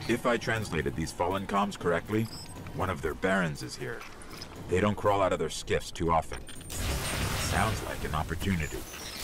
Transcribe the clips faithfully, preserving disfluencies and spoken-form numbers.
If I translated these fallen comms correctly, one of their barons is here. They don't crawl out of their skiffs too often. Sounds like an opportunity.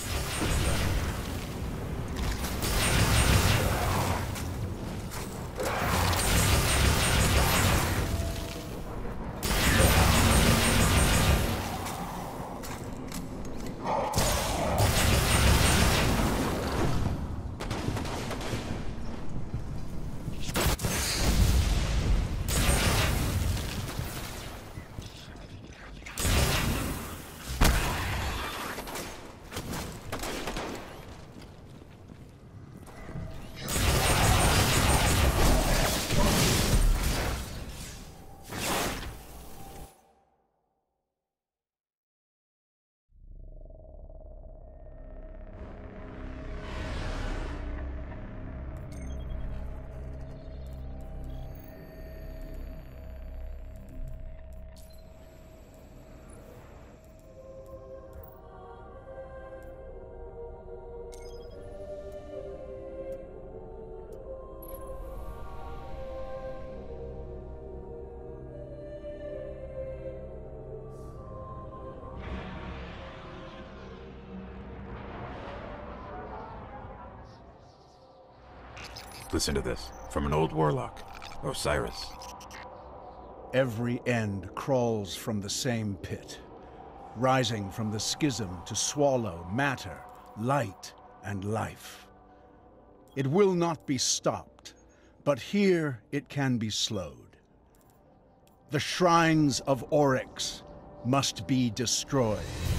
Listen to this, from an old warlock, Osiris. Every end crawls from the same pit, rising from the schism to swallow matter, light, and life. It will not be stopped, but here it can be slowed. The Shrines of Oryx must be destroyed.